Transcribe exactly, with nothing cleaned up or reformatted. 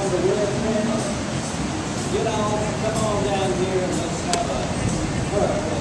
on the wheelchair, get on, come on down here and let's have a hug.